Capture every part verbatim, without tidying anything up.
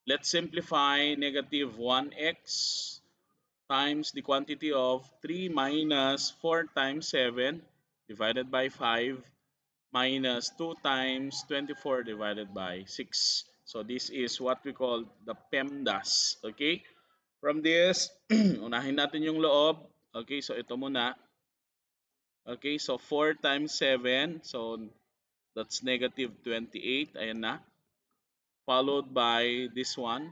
Let's simplify negative one x times the quantity of three minus four times seven divided by five minus two times twenty-four divided by six. So this is what we call the PEMDAS. Okay? From this, unahin natin yung loob. Okay, so ito muna. Okay, so four times seven. So that's negative twenty-eight. Ayan na. Followed by this one.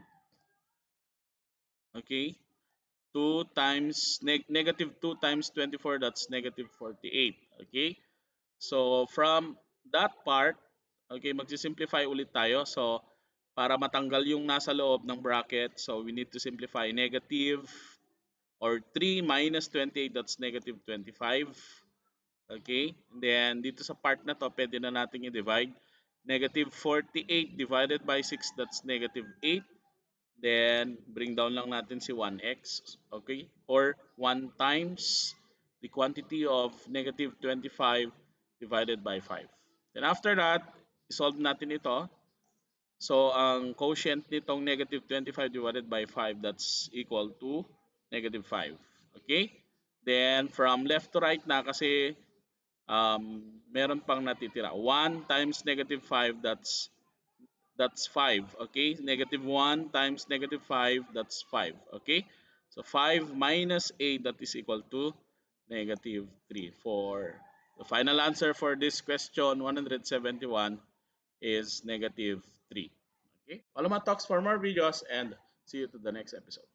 Okay, two times neg negative two times twenty-four, that's negative forty-eight. Okay, so from that part, okay, magsisimplify ulit tayo. So para matanggal yung nasa loob ng bracket, so we need to simplify negative or three minus twenty-eight, that's negative twenty-five. Okay, and then dito sa part na to, pwede na natin i-divide. Negative forty-eight divided by six, that's negative eight. Then, bring down lang natin si one x, okay? Or one times the quantity of negative twenty-five divided by five. Then after that, solve natin ito. So, ang quotient nitong negative twenty-five divided by five, that's equal to negative five. Okay? Then, from left to right na kasi um, meron pang natitira. one times negative five, that's that's five. Okay, negative one times negative five, that's five. Okay, so five minus eight, that is equal to negative three. For the final answer for this question one hundred seventy-one is negative three. Okay, follow my talks for more videos and see you to the next episode.